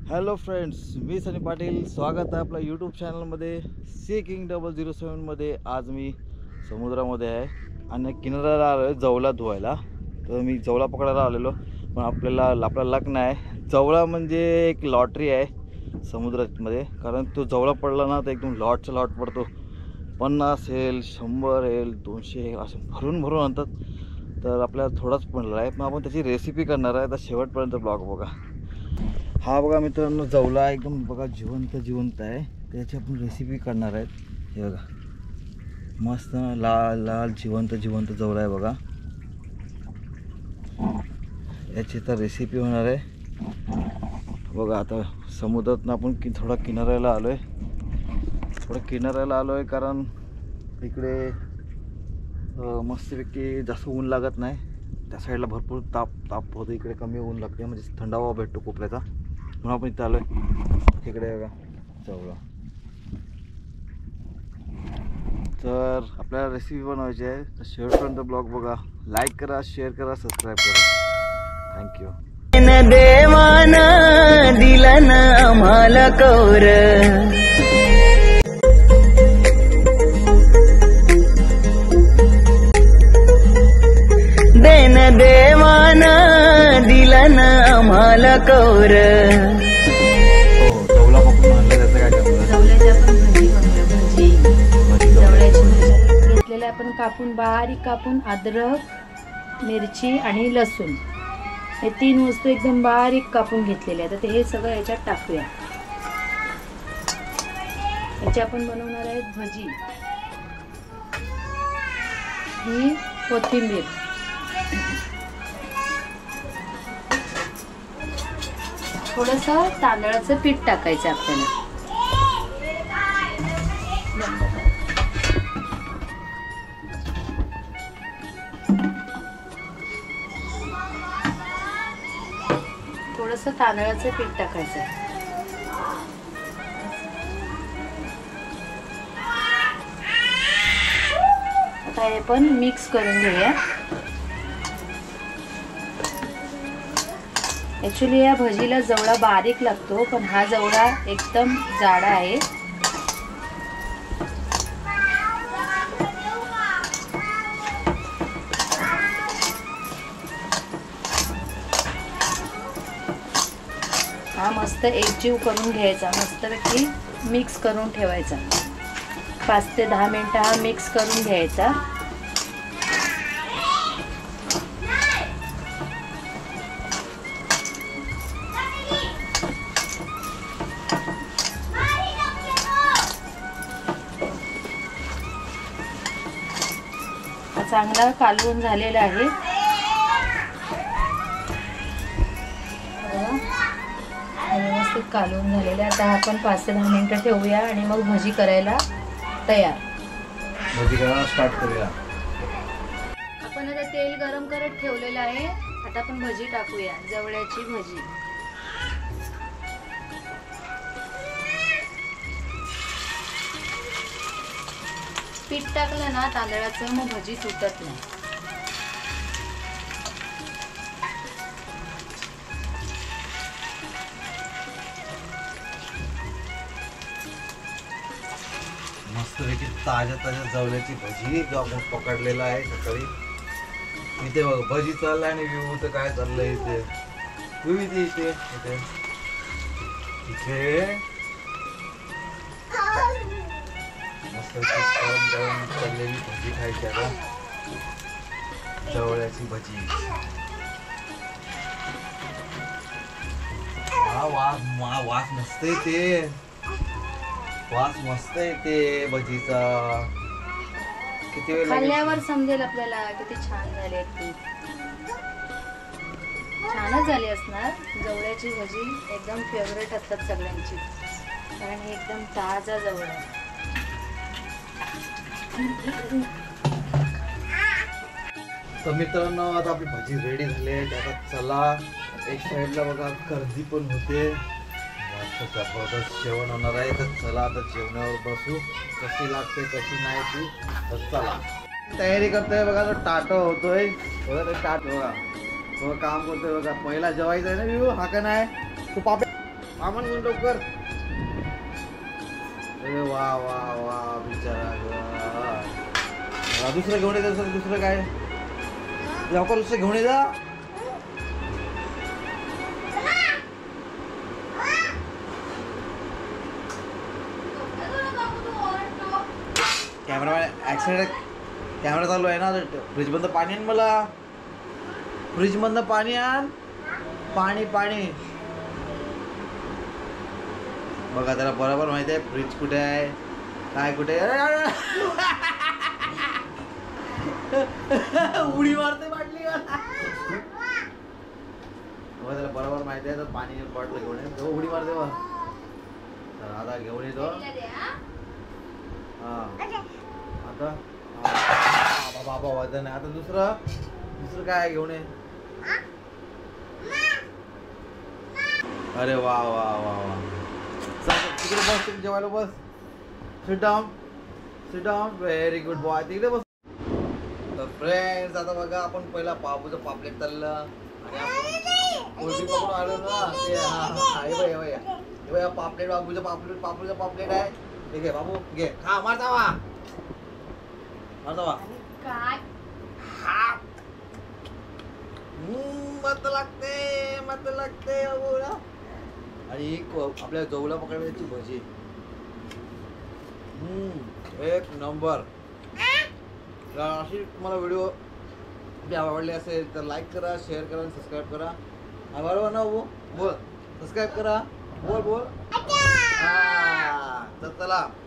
Hello friends, मी सनी पाटील. स्वागत आहे आपल्या यूट्यूब चॅनलमध्ये सी किंग 007मध्ये. आज मी समुद्रामध्ये आहे आणि किनाऱ्याला आलो आहे जवला धुवायला. तर मी जवला पकडायला आलेलो, पण आपला लक नाही. जवला म्हणजे एक लॉटरी आहे समुद्रामध्ये, कारण तो जवला पडला ना तर एकदम लॉटचा लॉट पडतो. 50 येईल, 100 येईल, 200 येईल, असे भरून भरून आणतात. तर आपल्याला थोडाच पडला आहे, पण आपण त्याची रेसिपी करणार आहे. तर शेवटपर्यंत ब्लॉग बघा. हा बघा मित्रांनो, जवला एकदम बघा जिवंत आहे. त्याची आपण रेसिपी करणार आहेत. हे बघा, मस्त लाल लाल जिवंत जवला आहे बघा. याची तर रेसिपी होणार आहे बघा. आता समुद्रातून आपण थोडा किनाऱ्याला आलो आहे, कारण इकडे मस्तपैकी जास्त ऊन लागत नाही. त्या साईडला भरपूर ताप होतो, इकडे कमी ऊन लागते, म्हणजे थंडावा भेटतो कोपऱ्याचा. म्हणून आपण इथं आलो आहे. इकडे बघा जवला. तर आपल्याला रेसिपी बनवायची आहे, तर शेवटपर्यंत ब्लॉग बघा. लाईक करा, शेअर करा, सबस्क्राईब करा. थँक्यू. देवान दिलन आम्हाला कौर, देन देवान दिलन आम्हाला कौर. जवला पकडून आणलं, त्याचं काय करणार? जवल्याची आपण भजी बनवूया. जवल्याची भजी घेतलेल्या आपण कापून, बारीक कापून, अद्रक, मिरची आणि लसूण, हे 3 वस्तू एकदम बारीक कापून घेतलेल्या. तर हे सगळं याच्यात टाकूया. याची आपण बनवणार आहे भजी. ही कोथिंबीर, थोडंसं तांदळाचं पीठ टाकायचं आपल्याला. थोडंसं तांदळाचं पीठ टाकायचं. आता हे पण मिक्स करून घेऊया. ॲक्च्युली या भजीला जवळा बारीक लागतो, पण हा जवळा एकदम जाडा आहे. हा मस्त एकजीव करून घ्यायचा, मस्तपैकी मिक्स करून ठेवायचा. 5 ते 10 मिनिटं हा मिक्स करून घ्यायचा. हा चांगला कालवून झालेला आहे. व्यवस्थित कालवून झालेलं. आता आपण 5 ते 10 मिनिटं ठेवूया आणि मग भजी करायला तयार. भजी करायला स्टार्ट करूया. आपण आता तेल गरम करत ठेवलेलं आहे. आता आपण भजी टाकूया, जवळ्याची भजी. पीठ टाकलं ना तांदळाचं, मग भजी तुटत नाही. मस्तपैकी ताज्या जवल्याची भजी, जो आपण पकडलेला आहे सकाळी. इथे बघ भजी चाललाय आणि विभूचं काय चाललंय इथे. विविध इथे इथे इथे मस्तपैकी गरम चाललेली भजी खायची. आता जवळ्याची भजी. वास मस्त येते, वास मस्त येते भजीचा. किती वेळ खाल्ल्यावर समजेल आपल्याला किती छान झाली ती. छानच झाली असणार. जवळ्याची भजी एकदम फेवरेट असतात सगळ्यांची, कारण हे एकदम ताजा जवळ आहे. तर मित्रांनो, आता आपली भजी रेडी झाली आहे. आता चला, एक साईडला बघा कर्दी पण होते. मस्त जबरदस्त जेवण होणार आहे. तर चला आता जेवणावर बसू. कशी लागते कशी नाही ती, तर चला. तयारी करतोय बघा, तो टाटो होतोय बघा. ते बघा काम करतोय बघा. पहिला जेवायचं आहे ना विवू, हा का नाही? तू पापे सामान घेऊन लवकर. अरे वा वा वा बिचारा दुसरं घेऊन येत सर. दुसरं काय लवकर दुसरं घेऊन ये जा. Cameraman accident. कॅमेरा चालू आहे ना. फ्रीजमधनं पाणी आण मला. फ्रीजमधनं पाणी आण. पाणी पाणी बघा त्याला बरोबर माहिती आहे फ्रीज कुठे आहे काय कुठे आहे. उडी मारते बाटली. त्याला बरोबर माहिती आहे तर पाणी बॉटल घेऊन ये. उडी मारते बा. तर आता घेऊन येतो. हा आता बाबा वजन आहे. आता दुसरं काय घेऊन ये. अरे वा वा वा वा. तिकडे बस. तिकडे जेवायला बस. Sit down. Very good boy. तिकडे बस. तर फ्रेंड्स आता बघा आपण पहिला बाबूचं पापलेट तळलं आणि आपण कोळंबी पकडून आलो ना. ते हे बघा पापलेट. बाबूचं पापलेट आहे. हे घे बाबू घे. खा. मारता वा. काय मस्त लागते बाबूला. आणि आपल्या जवला पकडण्याची भजी. एक नंबर. अशी तुम्हाला व्हिडिओ आवडले असेल तर लाईक करा, शेअर करा, सबस्क्राईब करा. बरोबर ना बाबू? बोल सबस्क्राईब करा. बोल. हा तर चला.